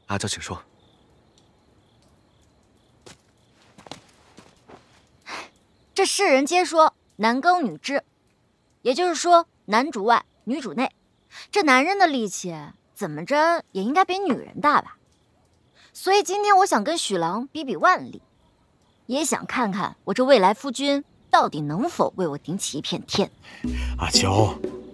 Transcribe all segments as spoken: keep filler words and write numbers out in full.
阿娇，请说。 这世人皆说男耕女织，也就是说男主外女主内。这男人的力气怎么着也应该比女人大吧？所以今天我想跟许郎比比腕力，也想看看我这未来夫君到底能否为我顶起一片天。 阿娇，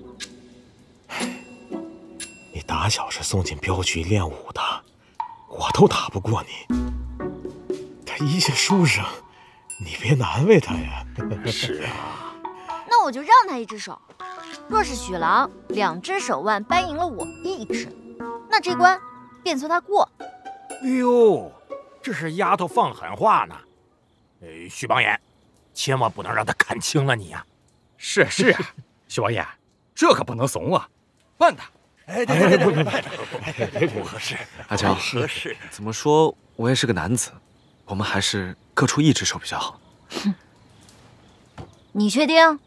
你打小是送进镖局练武的，我都打不过你。他一介书生，你别难为他呀。 是啊， 那我就让他一只手。若是许郎两只手腕扳赢了我一只，那这关便算他过。 哎呦，这是丫头放狠话呢。呃，许榜眼，千万不能让他看清了你呀、啊。 是是啊，许榜眼，这可不能怂啊，办他！ 哎，对对对对对， 不合适。 阿娇， 合适。 怎么说，我也是个男子，我们还是各出一只手比较好。 哼，你确定？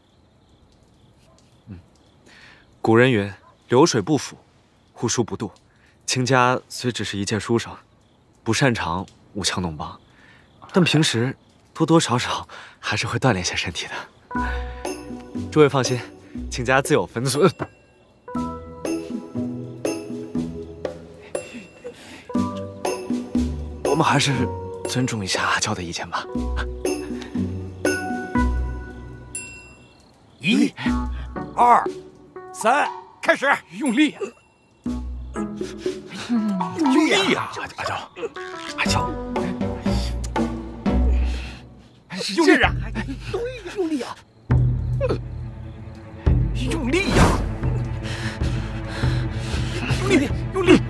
古人云：“流水不腐，户枢不蠹。”卿家虽只是一介书生，不擅长舞枪弄棒，但平时多多少少还是会锻炼些身体的。诸位放心，卿家自有分寸。我们还是尊重一下阿娇的意见吧。 一、二。三，开始， 用力，用力呀！ 阿娇，阿娇， 用力啊！对，用力啊！用力呀！用力，用力！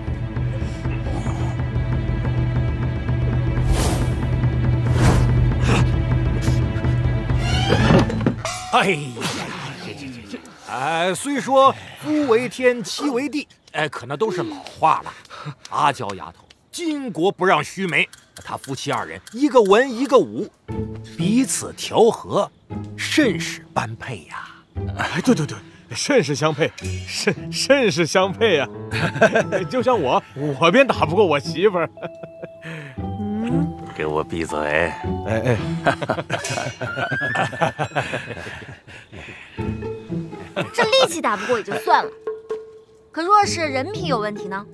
哎呀！呃，虽说夫为天，妻为地，哎，可那都是老话了。阿娇丫头，巾帼不让须眉，他夫妻二人，一个文一个武，彼此调和，甚是般配呀。 哎，对对对，甚是相配，甚甚是相配呀、啊。就像我，我便打不过我媳妇儿。 嗯，给我闭嘴！ 哎哎。 这力气打不过也就算了，可若是人品有问题呢？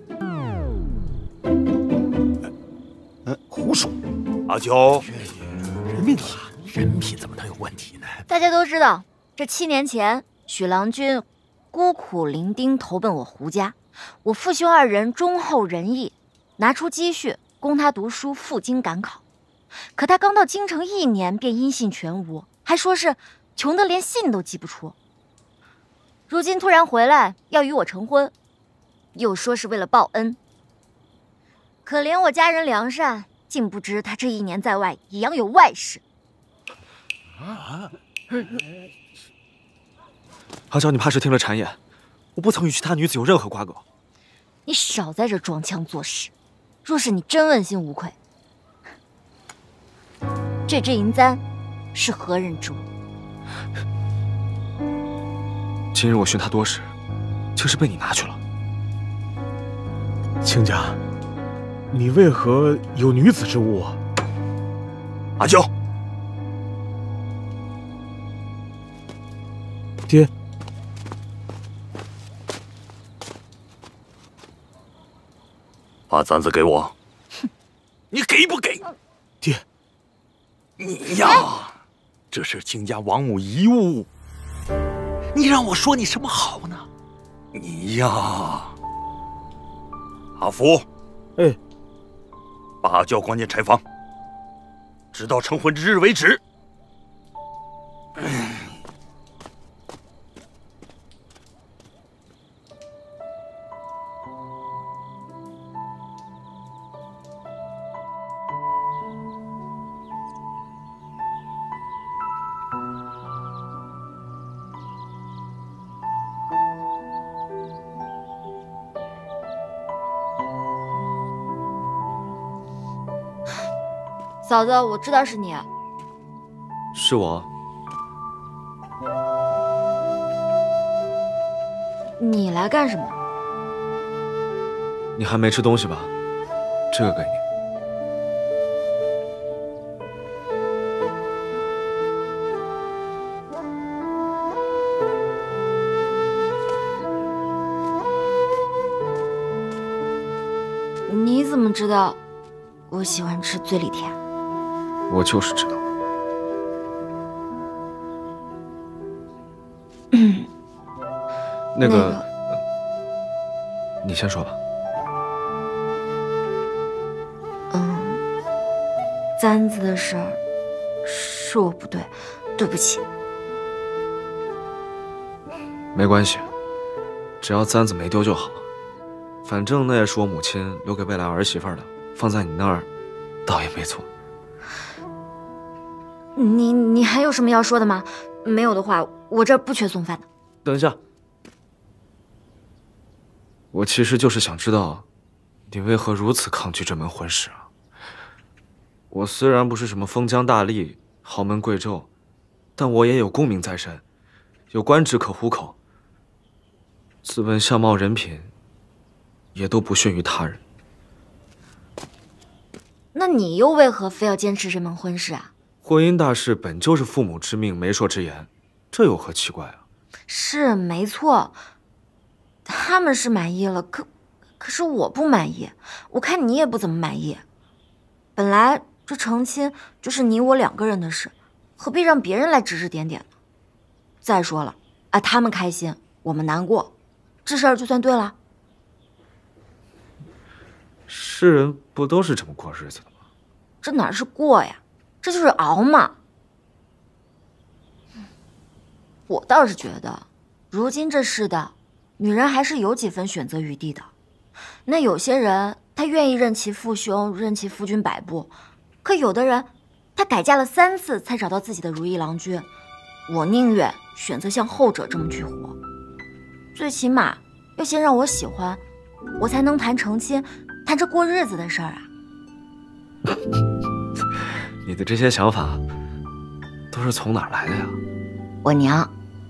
嗯，胡说！阿娇，人品人品怎么能有问题呢？ 大家都知道，这七年前许郎君孤苦伶仃投奔我胡家，我父兄二人忠厚仁义，拿出积蓄供他读书赴京赶考。可他刚到京城一年便音信全无，还说是穷得连信都寄不出。如今突然回来要与我成婚，又说是为了报恩。可怜我家人良善，竟不知他这一年在外已养有外室。 啊！阿娇，你怕是听了谗言，我不曾与其他女子有任何瓜葛。 你少在这装腔作势，若是你真问心无愧，这只银簪是何人之物？ 今日我寻他多时，竟是被你拿去了。 亲家，你为何有女子之物啊？ 阿娇， 爹， 把簪子给我。哼，你给不给？ 爹， 你呀，这是亲家王母遗物。你让我说你什么好呢？你呀，阿福， 哎， 把阿娇关进柴房，直到成婚之日为止。 嫂子，我知道是你。 是我。 你来干什么？ 你还没吃东西吧？ 这个给你。 你怎么知道我喜欢吃醉里甜？ 我就是知道。 嗯， 那个， 那个你先说吧。 嗯，簪子的事儿是我不对，对不起。 没关系，只要簪子没丢就好。反正那也是我母亲留给未来儿媳妇的，放在你那儿，倒也没错。 你你还有什么要说的吗？没有的话，我这儿不缺送饭的。 等一下，我其实就是想知道，你为何如此抗拒这门婚事啊？我虽然不是什么封疆大吏、豪门贵胄，但我也有功名在身，有官职可糊口。自问相貌人品，也都不逊于他人。 那你又为何非要坚持这门婚事啊？ 婚姻大事本就是父母之命、媒妁之言，这有何奇怪啊？ 是没错，他们是满意了，可可是我不满意，我看你也不怎么满意。本来这成亲就是你我两个人的事，何必让别人来指指点点呢？再说了，啊，他们开心，我们难过，这事儿就算对了。 世人不都是这么过日子的吗？ 这哪是过呀，这就是熬嘛。我倒是觉得，如今这世道，女人还是有几分选择余地的。那有些人，她愿意任其父兄，任其夫君摆布；可有的人，她改嫁了三次才找到自己的如意郎君。我宁愿选择像后者这么去活，最起码要先让我喜欢，我才能谈成亲，谈这过日子的事儿啊。 你的这些想法都是从哪儿来的呀？ 我娘，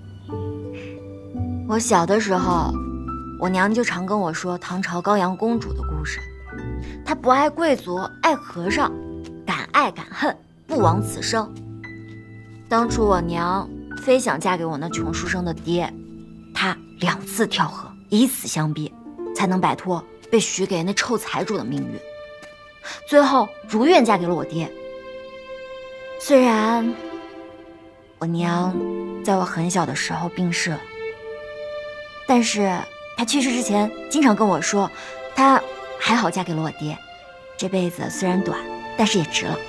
我小的时候，我娘就常跟我说唐朝高阳公主的故事。她不爱贵族，爱和尚，敢爱敢恨，不枉此生。当初我娘非想嫁给我那穷书生的爹，她两次跳河，以死相逼，才能摆脱被许给那臭财主的命运。最后如愿嫁给了我爹。虽然我娘在我很小的时候病逝了，但是她去世之前经常跟我说，她还好嫁给了我爹，这辈子虽然短，但是也值了。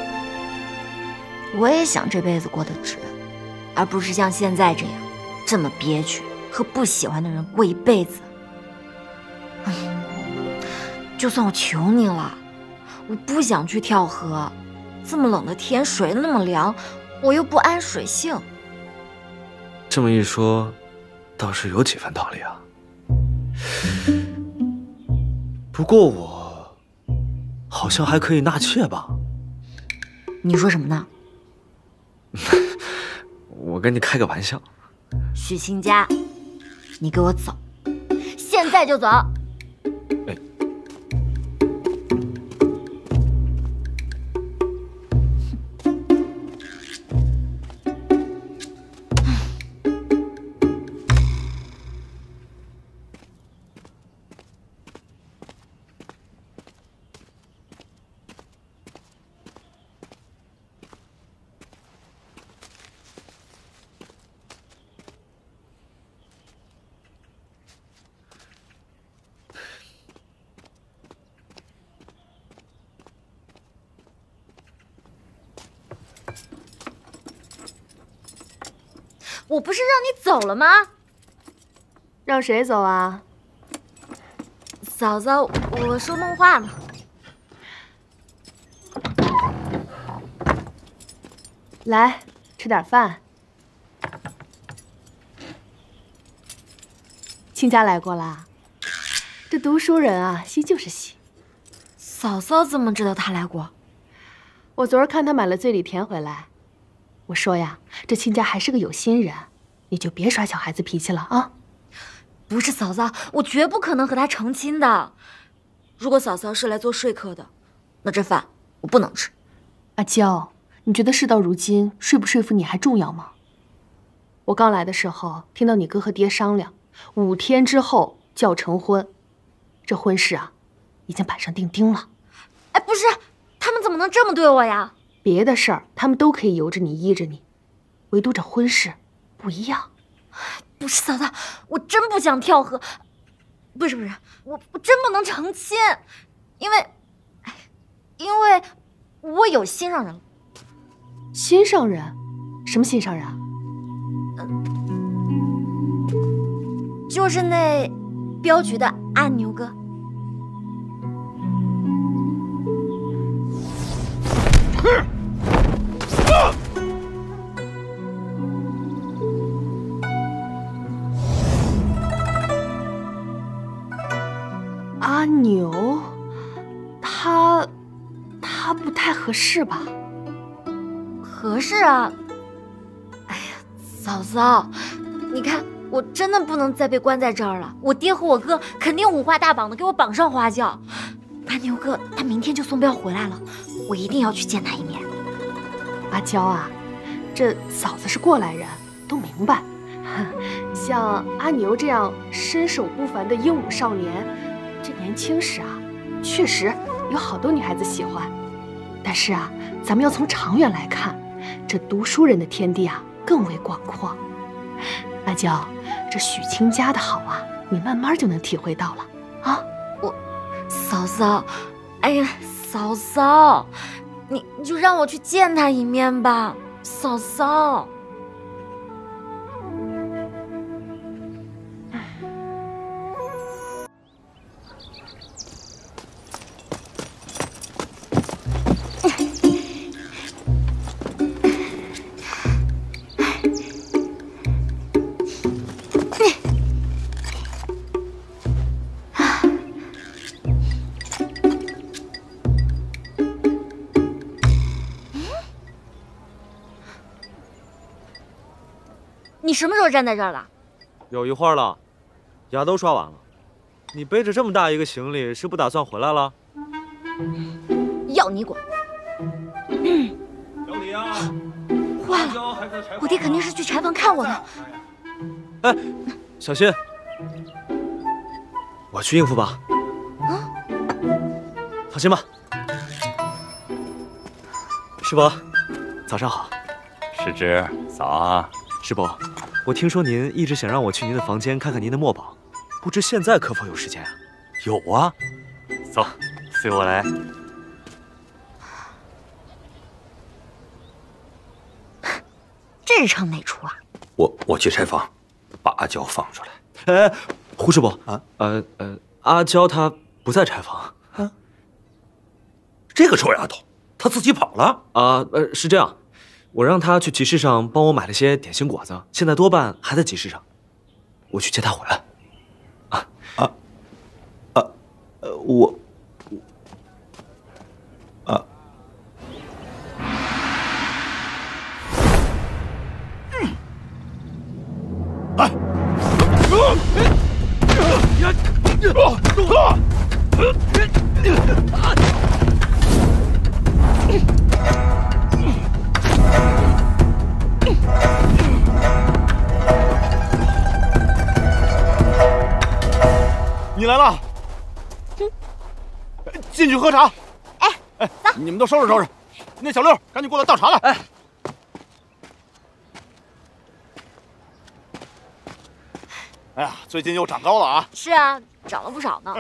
我也想这辈子过得值，而不是像现在这样这么憋屈，和不喜欢的人过一辈子。就算我求你了，我不想去跳河，这么冷的天，水那么凉，我又不安水性。 这么一说，倒是有几分道理啊。不过我好像还可以纳妾吧？ 你说什么呢？ 我跟你开个玩笑。 许亲家，你给我走，现在就走。 哎。 我不是让你走了吗？ 让谁走啊？ 嫂嫂，我说梦话呢。 来，吃点饭。亲家来过啦。这读书人啊，稀就是稀。 嫂嫂怎么知道他来过？ 我昨儿看他买了醉里甜回来。我说呀，这亲家还是个有心人，你就别耍小孩子脾气了啊！ 不是嫂嫂，我绝不可能和他成亲的。 如果嫂嫂是来做说客的，那这饭我不能吃。 阿娇，你觉得事到如今，说不说服你还重要吗？我刚来的时候，听到你哥和爹商量，五天之后就要成婚，这婚事啊，已经板上钉钉了。 哎，不是，他们怎么能这么对我呀？ 别的事儿他们都可以由着你依着你，唯独这婚事不一样。 不是嫂嫂，我真不想跳河。不是不是，我我真不能成亲，因为，因为我有心上人了。 心上人？什么心上人啊？ 就是那镖局的阿牛哥。 阿牛，他他不太合适吧？ 合适啊！哎呀，嫂嫂，你看，我真的不能再被关在这儿了。我爹和我哥肯定五花大绑的给我绑上花轿。阿牛哥他明天就送镖回来了，我一定要去见他一面。 阿娇啊，这嫂子是过来人，都明白。像阿牛这样身手不凡的英武少年，这年轻时啊，确实有好多女孩子喜欢。但是啊，咱们要从长远来看，这读书人的天地啊更为广阔。阿娇，这许清家的好啊，你慢慢就能体会到了啊。 我，嫂嫂，哎呀，嫂嫂，你你就让我去见他一面吧，嫂嫂。你什么时候站在这儿了？ 有一会儿了，牙都刷完了。你背着这么大一个行李，是不打算回来了？ 要你管！ 小李啊， 坏了，我爹肯定是去柴房看我的。 哎，小心！我去应付吧。 啊， 放心吧。师伯，早上好。 世之，早啊。 师伯，我听说您一直想让我去您的房间看看您的墨宝，不知现在可否有时间啊？ 有啊，走，随我来。 这是唱哪出啊？ 我我去柴房，把阿娇放出来。 哎，胡师伯啊， 呃呃，阿娇她不在柴房。 啊，这个臭丫头，她自己跑了啊？呃，是这样。我让他去集市上帮我买了些点心果子，现在多半还在集市上。我去接他回来。啊啊啊！呃，我啊，嗯，哎， 你来了，进去喝茶。 哎哎，你们都收拾收拾。那小六，赶紧过来倒茶来。哎，哎呀，最近又长高了啊！ 是啊，长了不少呢。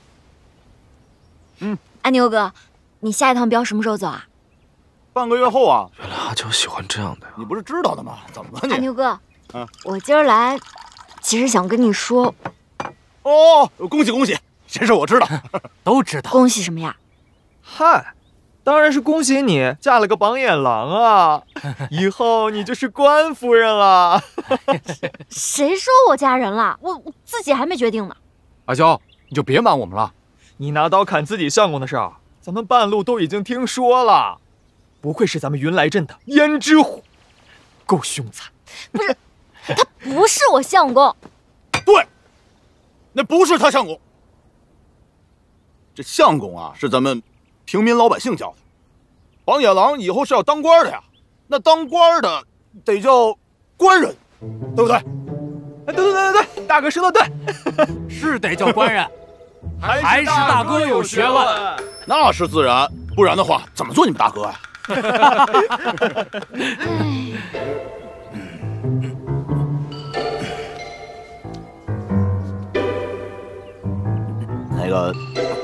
嗯， 阿牛哥，你下一趟镖什么时候走啊？ 半个月后啊。 原来阿娇喜欢这样的呀！ 你不是知道的吗？怎么了你？ 阿牛哥， 嗯， 我今儿来，其实想跟你说。 哦，恭喜恭喜！这事我知道， 都知道。 恭喜什么呀？ 嗨，当然是恭喜你嫁了个榜眼郎啊！以后你就是官夫人了。 谁说我嫁人了？我我自己还没决定呢。 阿娇，你就别瞒我们了。 你拿刀砍自己相公的事儿，咱们半路都已经听说了。不愧是咱们云来镇的胭脂虎，够凶残。 不是，他不是我相公。 对，那不是他相公。 这相公啊，是咱们平民老百姓叫的。榜野郎以后是要当官的呀，那当官的得叫官人，对不对？ 哎，对对对对对，大哥说的对， 是得叫官人，还是大哥有学问？ 那是自然，不然的话怎么做你们大哥呀？那个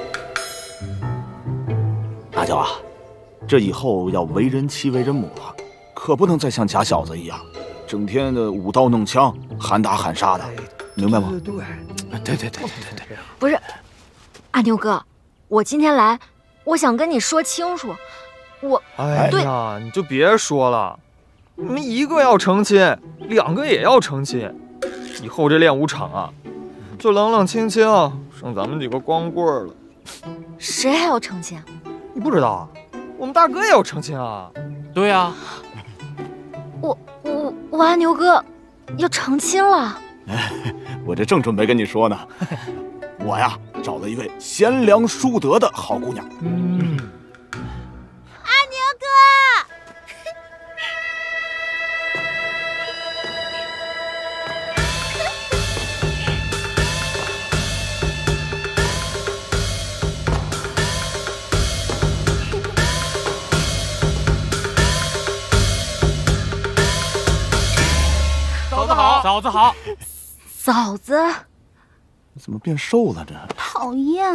阿娇啊，这以后要为人妻为人母了，可不能再像假小子一样，整天的舞刀弄枪、喊打喊杀的，明白吗？ 对对对对对对对。 不是，阿牛哥，我今天来，我想跟你说清楚，我哎呀，你就别说了，你们一个要成亲，两个也要成亲，以后这练武场啊，就冷冷清清，剩咱们几个光棍了。 谁还要成亲？ 你不知道啊？我们大哥也要成亲啊！ 对呀、啊， 我我我阿牛哥要成亲了。 哎，我这正准备跟你说呢，我呀找了一位贤良淑德的好姑娘。 嗯， 阿牛哥。 嫂子好，嫂子好， 嫂子， 你怎么变瘦了这？ 讨厌。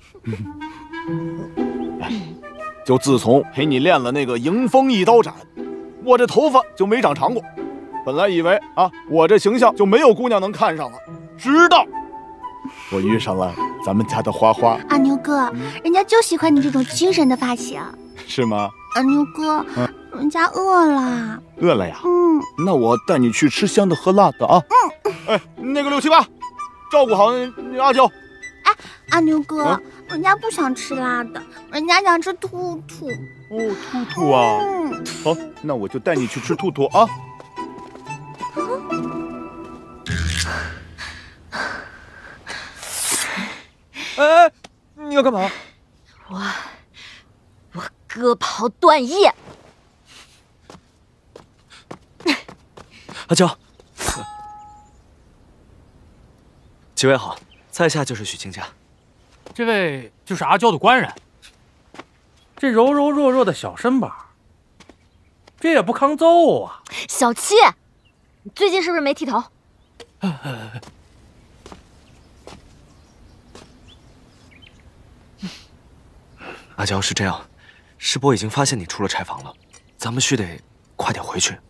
哎，就自从陪你练了那个迎风一刀斩，我这头发就没长长过。本来以为啊，我这形象就没有姑娘能看上了，直到我遇上了咱们家的花花。 阿牛哥，人家就喜欢你这种精神的发型。 是吗？ 阿牛哥， 嗯， 人家饿了。 饿了呀？ 嗯， 那我带你去吃香的喝辣的啊。嗯，哎，那个六七八，照顾好那阿娇。 哎，阿牛哥， 啊， 人家不想吃辣的，人家想吃兔兔。 哦，兔兔啊。 嗯， 好，那我就带你去吃兔兔啊。 哎，你要干嘛？ 我我割袍断义。 阿娇，几位好，在下就是许卿家。 这位就是阿娇的官人。 这柔柔弱弱的小身板，这也不抗揍啊！ 小七，你最近是不是没剃头？ 阿娇，是这样，师伯已经发现你出了柴房了，咱们须得快点回去。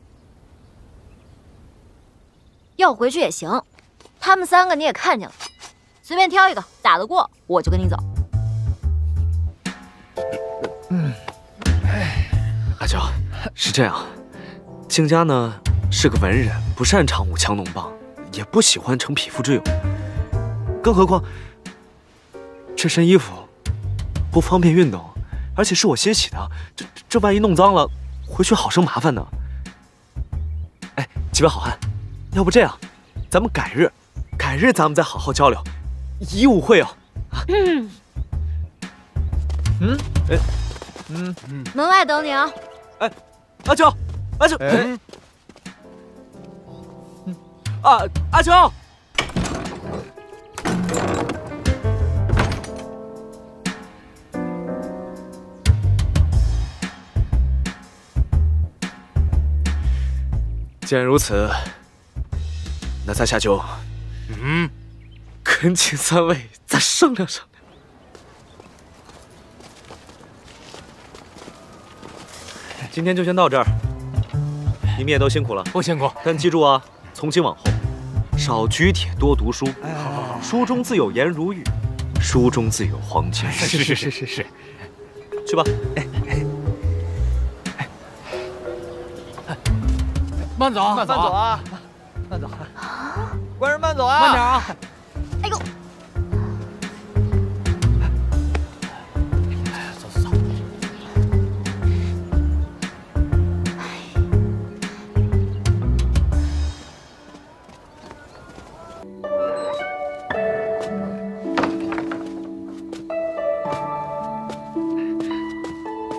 要回去也行，他们三个你也看见了，随便挑一个，打得过我就跟你走。 嗯，阿娇，是这样，卿家呢是个文人，不擅长舞枪弄棒，也不喜欢逞匹夫之勇，更何况这身衣服不方便运动，而且是我新洗的，这这万一弄脏了，回去好生麻烦呢。哎，几位好汉，要不这样，咱们改日，改日咱们再好好交流，以武会友。啊、嗯嗯，哎，嗯嗯，门外等你啊。 哎，阿娇，阿娇， 哎， 啊，阿娇。既然如此，那在下就， 嗯， 恳请三位再商量商量。今天就先到这儿，你们也都辛苦了， 不辛苦。 但记住啊，从今往后，少举铁，多读书。 哎， 书中自有颜如玉，书中自有黄金。 是是是是是， 去吧。哎哎哎，慢走， 慢走啊，慢走啊，官人慢走啊， 慢点啊。 哎呦！ 走走走。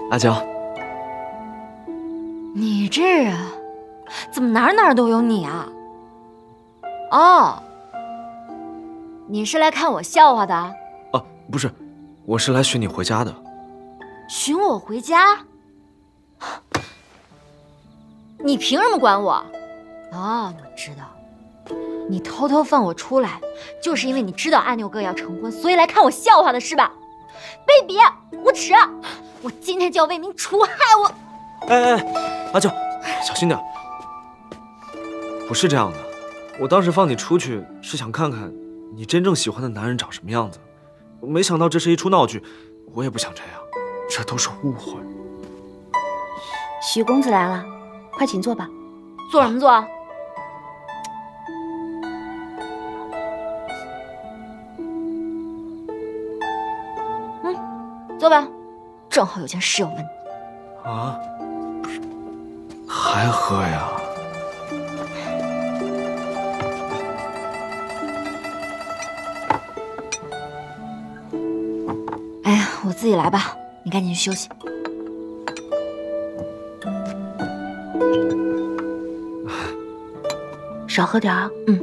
阿娇， 你这人怎么哪哪都有你啊？哦，你是来看我笑话的？ 啊，不是，我是来寻你回家的。 寻我回家？你凭什么管我？哦，我知道，你偷偷放我出来，就是因为你知道阿牛哥要成婚，所以来看我笑话的是吧？卑鄙，无耻！我今天就要为民除害！我…… 哎哎，阿娇，小心点。不是这样的，我当时放你出去是想看看你真正喜欢的男人长什么样子，没想到这是一出闹剧，我也不想这样，这都是误会。 许公子来了，快请坐吧。 坐什么坐？嗯，坐吧，正好有件事要问你。 啊？不是，还喝呀？ 哎呀，我自己来吧，你赶紧去休息。 少喝点啊。 嗯。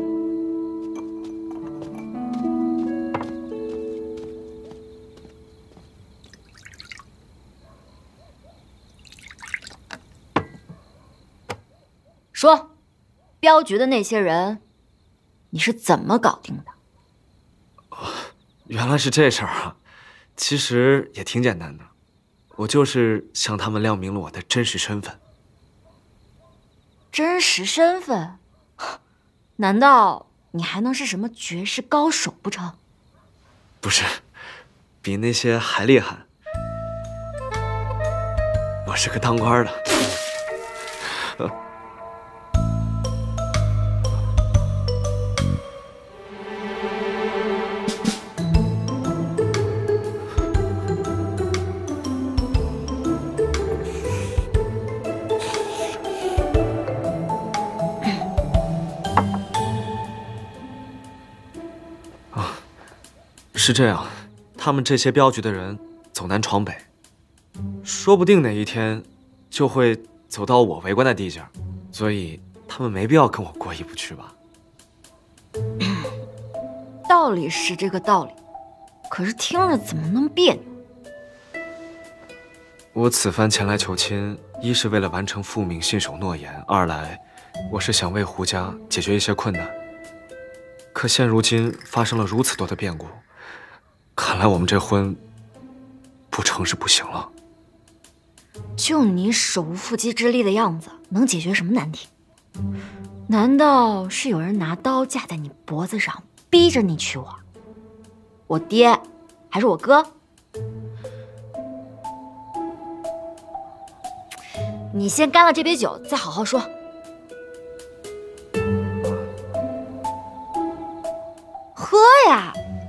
说，镖局的那些人，你是怎么搞定的？ 原来是这事儿啊！其实也挺简单的，我就是向他们亮明了我的真实身份。 真实身份？难道你还能是什么绝世高手不成？ 不是，比那些还厉害。我是个当官的。是这样，他们这些镖局的人走南闯北，说不定哪一天就会走到我为官的地界，所以他们没必要跟我过意不去吧？ 道理是这个道理，可是听着怎么那么别扭？ 我此番前来求亲，一是为了完成父命、信守诺言；二来，我是想为胡家解决一些困难。可现如今发生了如此多的变故。看来我们这婚不成是不行了。 就你手无缚鸡之力的样子，能解决什么难题？难道是有人拿刀架在你脖子上，逼着你娶我？我爹还是我哥？你先干了这杯酒，再好好说。喝呀！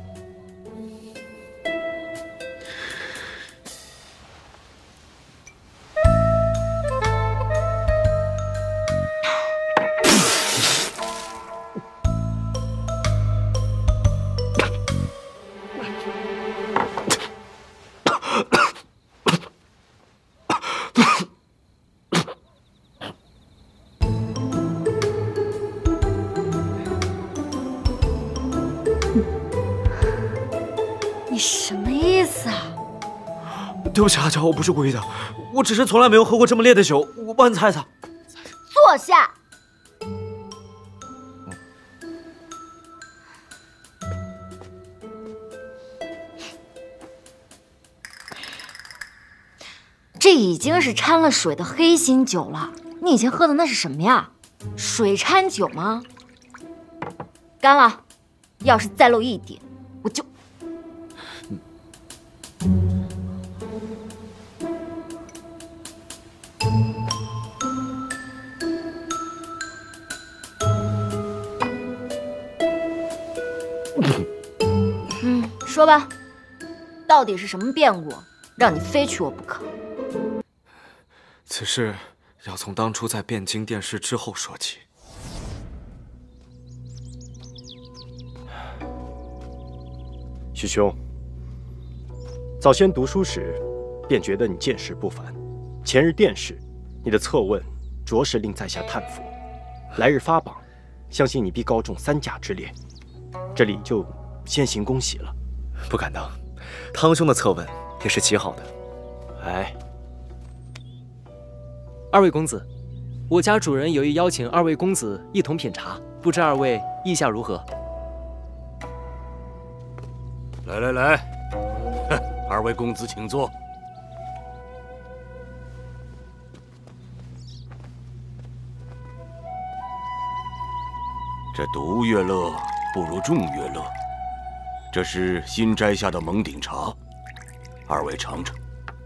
你什么意思啊？ 对不起，阿娇，我不是故意的，我只是从来没有喝过这么烈的酒，我帮你擦一擦。 坐下。这已经是掺了水的黑心酒了，你以前喝的那是什么呀？水掺酒吗？干了，要是再漏一点，我就……嗯，说吧，到底是什么变故，让你非娶我不可？ 此事要从当初在汴京殿试之后说起。 许兄，早先读书时， 便觉得你见识不凡。前日殿试，你的策问着实令在下叹服。来日发榜，相信你必高中三甲之列。这里就先行恭喜了。 不敢当，汤兄的策问也是极好的。 哎， 二位公子，我家主人有意邀请二位公子一同品茶，不知二位意下如何？ 来来来，二位公子请坐。这独乐乐不如众乐乐，这是新摘下的蒙顶茶，二位尝尝。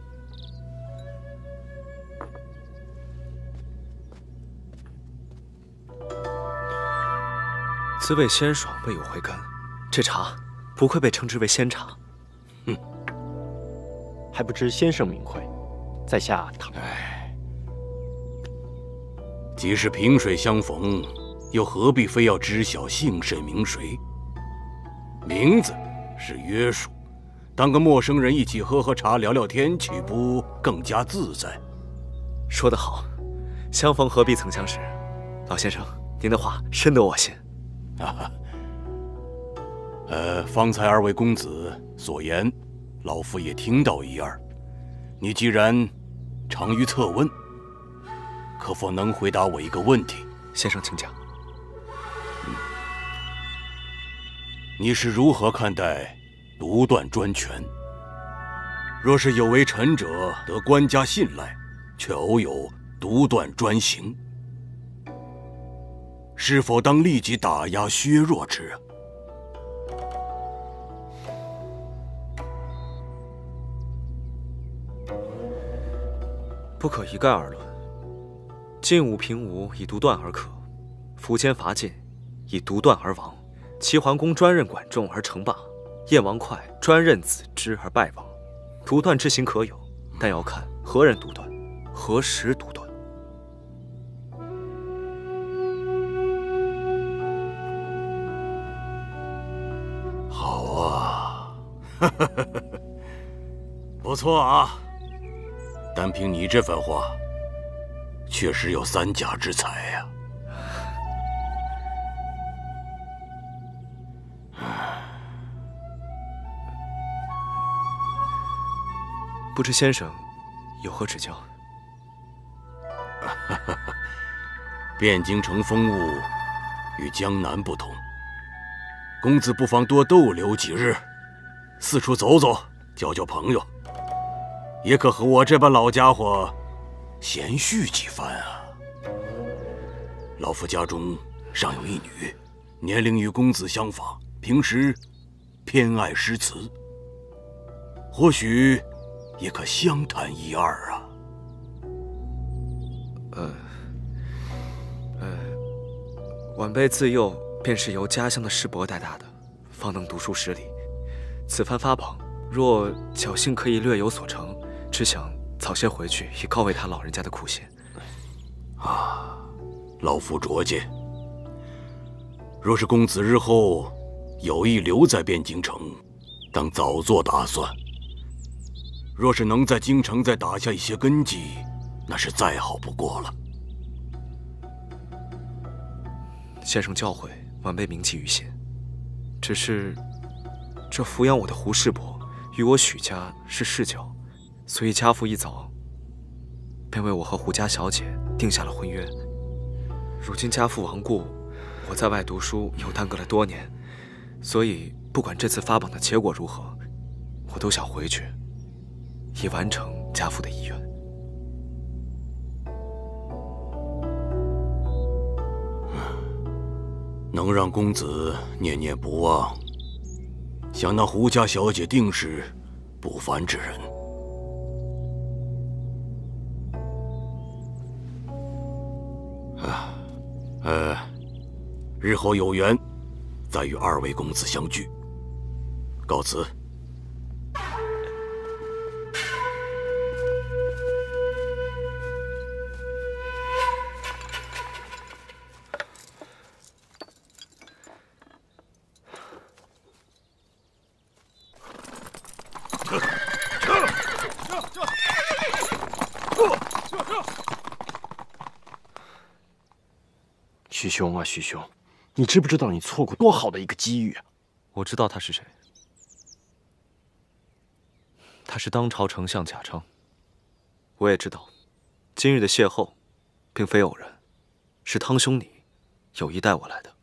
滋味鲜爽，味有回甘。这茶不愧被称之为仙茶。 哼，还不知先生名讳，在下唐。 哎，既是萍水相逢，又何必非要知晓姓甚名谁？名字是约束，当个陌生人一起喝喝茶、聊聊天，岂不更加自在？ 说得好，相逢何必曾相识。老先生，您的话深得我心。 啊，呃，方才二位公子所言，老夫也听到一二。你既然长于策问，可否能回答我一个问题？ 先生请讲。 嗯，你是如何看待独断专权？若是有为臣者得官家信赖，却偶有独断专行，是否当立即打压削弱之啊？ 不可一概而论。晋武、平吴以独断而可，苻坚、伐晋以独断而亡，齐桓公专任管仲而称霸，燕王哙专任子之而败亡。独断之行可有，但要看何人独断，何时独断。 好啊，不错啊。单凭你这番话，确实有三甲之才呀。 不知先生有何指教？ 汴京城风物与江南不同，公子不妨多逗留几日，四处走走，交交朋友，也可和我这般老家伙闲叙几番啊。老夫家中尚有一女，年龄与公子相仿，平时偏爱诗词，或许也可相谈一二啊。 呃，呃，晚辈自幼便是由家乡的师伯带大的，方能读书识礼。此番发榜，若侥幸可以略有所成，只想早些回去，以告慰他老人家的苦心。 啊，老夫拙见。若是公子日后有意留在汴京城，当早做打算。若是能在京城再打下一些根基，那是再好不过了。 先生教诲，晚辈铭记于心。只是，这抚养我的胡师伯与我许家是世交，所以家父一早便为我和胡家小姐定下了婚约。如今家父亡故，我在外读书又耽搁了多年，所以不管这次发榜的结果如何，我都想回去，以完成家父的遗愿。 能让公子念念不忘，想那胡家小姐定是不凡之人。啊，呃，日后有缘，再与二位公子相聚。告辞。 许兄啊，许兄，你知不知道你错过多好的一个机遇啊？ 我知道他是谁，他是当朝丞相贾昌。我也知道，今日的邂逅，并非偶然，是汤兄你有意带我来的。